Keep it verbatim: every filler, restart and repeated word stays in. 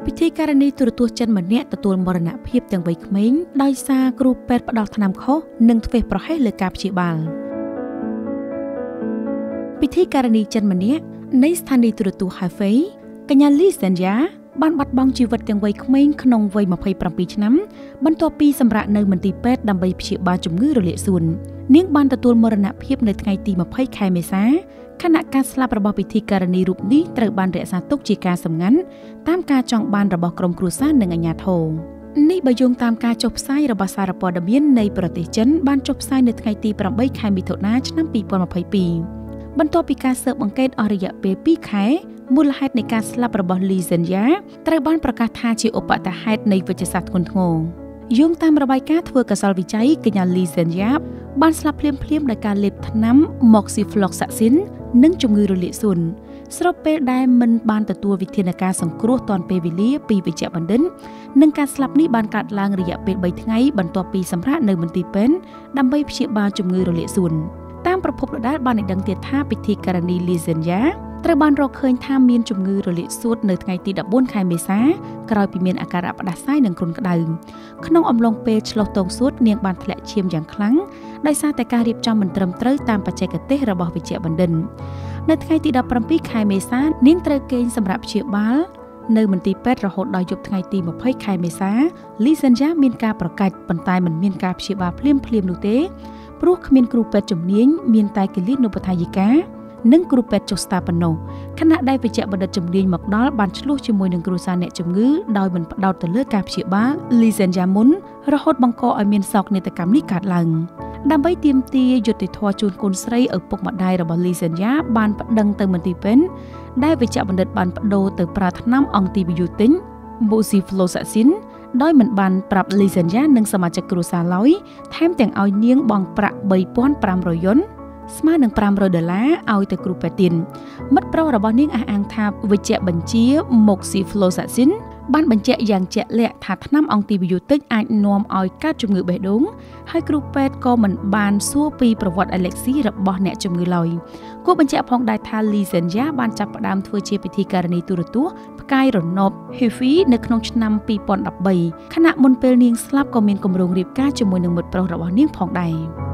ពិធីការនីទូរទស្សន៍ចិនម្នាក់ទទួលមរណភាពទាំងវ័យក្មេងដោយសារគ្រូពេទ្យផ្ដោតថ្នាំខុសនិងធ្វេសប្រហែសលើការព្យាបាលពិធីការនីចិនម្នាក់នៃស្ថានីយទូរទស្សន៍ Hefei កញ្ញា Lee Zhenya បានបាត់បង់ជីវិតទាំងវ័យក្មេងក្នុងវ័យម្ភៃប្រាំពីរឆ្នាំបន្ទាប់ពីសម្រាកនៅមន្ទីរពេទ្យដើម្បីព្យាបាលជំងឺរលាកសួននាងបានទទួលមរណភាពនៅថ្ងៃទីម្ភៃខែមេសាខណៈការស្លាប់របស់ពិធីការនីរូបនេះត្រូវបានរក្សាទុកជាការសម្ងាត់តាមការចង់បានរបស់ក្រុមគ្រួសារនិងអាជ្ញាធរនេះបើយោងតាមការចុះផ្សាយរបស់សារព័ត៌មាននៃប្រទេសចិនបានចុះផ្សាយនៅថ្ងៃទីប្រាំបីខែមិថុនាឆ្នាំពីរពាន់ម្ភៃពីរបន្ទាប់ពីការស៊ើបអង្កេតអស់រយៈពេលពីរខែមូលហេតុនៃការស្លាប់របស់ Lee Zhenya ត្រូវបានប្រកាសថាជាឧបទ្ទហេតុនៃវិទ្យាសាស្ត្រធ្ងន់ធ្ងរយោងតាមរបាយការណ៍ធ្វើកសលវិច័យកញ្ញា Lee Zhenya បានស្លាប់ភ្លាមៗដោយការលេបថ្នាំ Moxifloxacin និងជំងឺរលាកសួនស្របពេលដែលមិនបានទទួលវិធានការសង្គ្រោះទាន់ពេលវេលាពីវេជ្ជបណ្ឌិតនិងការស្លាប់នេះបានកើតឡើងរយៈពេលបីថ្ងៃបន្ទាប់ពីសម្រាកនៅមន្ទីរពេទ្យដើម្បីព្យាបាលជំងឺរលាកសួនតាមប្រភពដដែលបានឲ្យដឹងទៀតថាពិធីការនី Lee Zhenya ត្រូវបានរកឃើញថាមានជំងឺរលាកសួតនៅថ្ងៃទីដប់បួនខែមេសាក្រោយពីមានអាការៈផ្ដាសាយនិងគ្រុនក្តៅក្នុងអំឡុងពេលឆ្លុះតោងសួតនាងបានធ្លាក់ឈាមយ៉ាងខ្លាំងដោយសារតែការរៀបចំមិនត្រឹមត្រូវតាមបច្ចេកទេសរបស់វេជ្ជបណ្ឌិតនៅថ្ងៃទីដប់ប្រាំពីរខែមេសានាងត្រូវគេងសម្រាប់ព្យាបាលនៅមន្ទីរពេទ្យរហូតដល់យប់ថ្ងៃទីម្ភៃខែមេសា Lee Zhenya មានការប្រកាច់ប៉ុន្តែមិនមានការព្យាបាលភ្លាមៗនោះទេព្រោះគ្មានគ្រូពេទ្យជំនាញមានតែគិលានុបដ្ឋាយិកានិងគ្រូពេទ្យចុះស្តាប៉ុណ្ណោះខណៈដែលវេជ្ជបណ្ឌិតជំនាញមកដល់បានឆ្លោះជាមួយនឹងគ្រួសារអ្នកជំងឺដោយមិនផ្ដោតទៅលើការព្យាបាល Lee Zhenya មុនរហូតបង្កឲ្យមានសោកនាដកម្មនេះកើតឡើងដើម្បីទាមទារយុត្តិធម៌ជូនកូនស្រីឪពុកម្ដាយរបស់ Lee Zhenya បានប្តឹងទៅមន្ទីរពេទ្យដែលវេជ្ជបណ្ឌិតបានបដូរទៅប្រើថ្នាំអង់ទីប៊ីយោទិក Moxifloxacin ដោយមិនបានប្រាប់ Lee Zhenya និងសមាជិកគ្រួសារឡើយថែមទាំងឲ្យនាងបង់ប្រាក់បីពាន់ប្រាំរយយុនស្មើនឹងប្រាំរយដុល្លារឲ្យទៅគ្រូពេទ្យទៀតមិត្តប្រុសរបស់នាងអះអាងថាវេជ្ជបញ្ជា Moxifloxacin បានបញ្ជាក់យ៉ាងជាក់លាក់ថាថ្នាំអង់ទីប៊ីយោទិកអាចនាំឲ្យកើតជំងឺបេះដូងហើយគ្រូពេទ្យក៏មិនបានសួរពីប្រវត្តិអាឡែកស៊ីរបស់អ្នកជំងឺឡើយគួរបញ្ជាក់ផងដែរថា Lee Zhenya បានចាប់ផ្ដើមធ្វើជាពិធីការនីទូរទស្សន៍ផ្កាយរណប Hefei នៅក្នុងឆ្នាំពីរពាន់ដប់បីខណៈមុនពេលនាងស្លាប់ក៏មានគម្រោងរៀបការជាមួយនឹងមិត្តប្រុសរបស់នាងផងដែរ